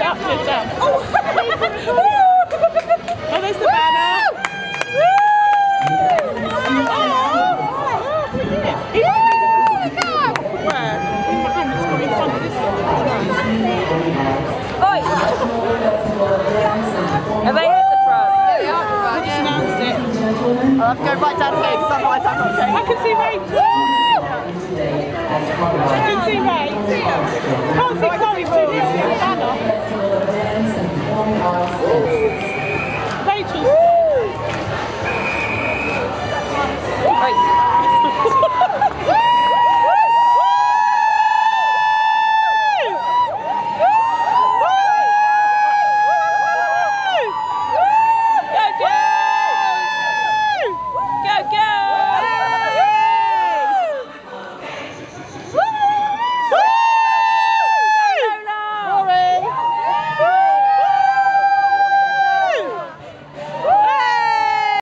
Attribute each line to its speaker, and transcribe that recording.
Speaker 1: upside down. Oh, there's the banner.
Speaker 2: Have they hit the front?
Speaker 3: Yeah, they are the front.
Speaker 1: Just announced it.
Speaker 2: I'll have to go right down here because otherwise I'm not saying.
Speaker 1: I can see Ray. I can see Ray. Can't see